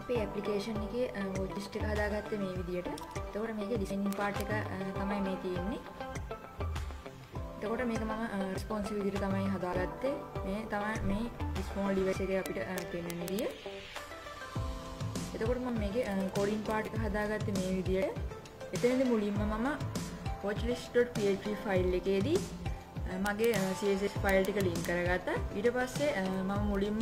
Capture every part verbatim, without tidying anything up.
අපේ ඇප්ලිකේෂන් එකේ watch list එක හදාගත්තේ මේ විදියට. එතකොට මේකේ designing part එක තමයි මේ තියෙන්නේ. එතකොට මේක මම responsive විදියට තමයි හදාගත්තේ. මේ තමයි මේ small device එකේ අපිට පේන විදිය. එතකොට මම මේකේ coding part එක හදාගත්තේ මේ විදියට. එතනදී මුලින්ම මම watchlist.php ෆයිල් එකේදී මගේ C S S ෆයිල් ටික link කරගත්තා. ඊට පස්සේ මම මුලින්ම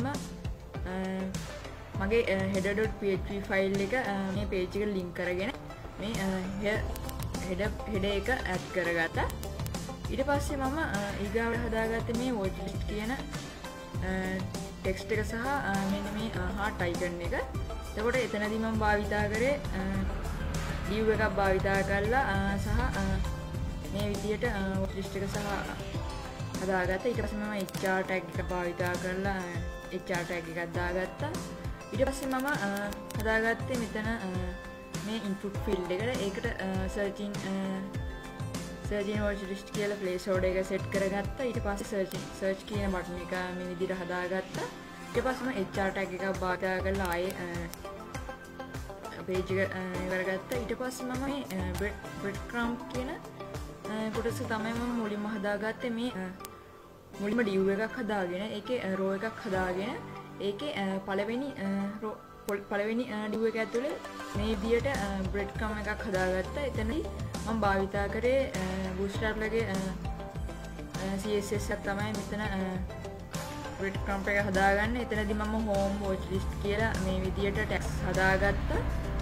මගේ header.php ෆයිල් එක මේ page එකට link කරගෙන මේ header header එක add කරගත්තා. ඊට පස්සේ මම ඊගාවට හදාගත්තේ මේ watchlist කියන text එක සහ මෙන්න මේ heart icon එක. එතකොට එතනදී මම භාවිතා කරේ div එකක් භාවිතා කරලා සහ මේ විදියට watchlist එක සහ හදාගත්තා. ඊට පස්සේ මම hr tag එක භාවිතා කරලා hr tag එකක් දාගත්තා. ඊට පස්සේ මම හදාගත්තේ මෙතන මේ input field එකට ඒකට searching searching watchlist කියලා placeholder එක set කරගත්තා. ඊට පස්සේ searching search කියන button එක මේ විදිහට හදාගත්තා. ඊට පස්සේ මම hr tag එකක් භාවිතා කරලා ආයේ page එක කරගත්තා. ඊට පස්සේ මම මේ breadcrumb කියන කොටස තමයි මම මුලින්ම හදාගත්තේ. මේ මුලින්ම div එකක් හදාගෙන ඒකේ row එකක් හදාගෙන ඒකේ පළවෙනි පළවෙනි div එක ඇතුලේ මේ විදියට breadcrumb එකක් හදාගත්තා. එතනදී මම භාවිතා කරේ bootstrap එකේ C S S එක තමයි මෙතන breadcrumb එක හදාගන්න. එතනදී මම home watchlist කියලා මේ විදියට tags හදාගත්තා.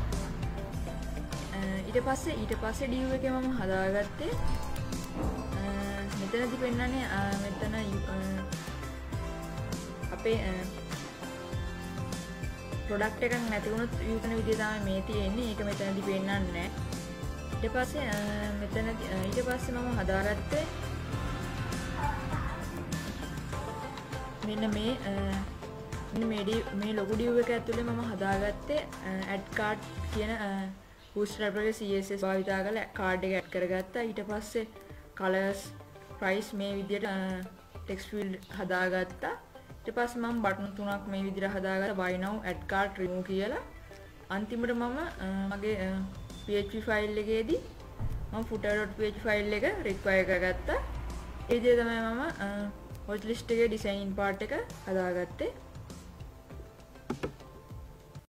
ඊට පස්සේ ඊට පස්සේ div එකේ මම හදාගත්තේ මෙතනදී පෙන්නන්නේ මෙතන අපේ product එකක් නැති වුණොත් view කරන විදිය තමයි මේ තියෙන්නේ. ඒක මෙතනදී පෙන්නන්නේ නැහැ. ඊට පස්සේ මෙතනදී ඊට පස්සේ මම හදාගත්තේ මෙන්න මේ මෙන්න මේ ලොකු div එක ඇතුලේ මම හදාගත්තේ add card කියන bootstrap එකේ C S S භාවිතා කරලා card එක add කරගත්තා. ඊට පස්සේ colors price මේ විදියට text field හදාගත්තා. ඊට පස්සේ මම බටන් තුනක් මේ විදිහට හදාගත්තා buy now add cart remove කියලා. අන්තිමට මම මගේ php ෆයිල් එකේදී මම footer.php ෆයිල් එක require කරගත්තා. ඒ විදිහට තමයි මම watchlist එකේ design part එක හදාගත්තේ.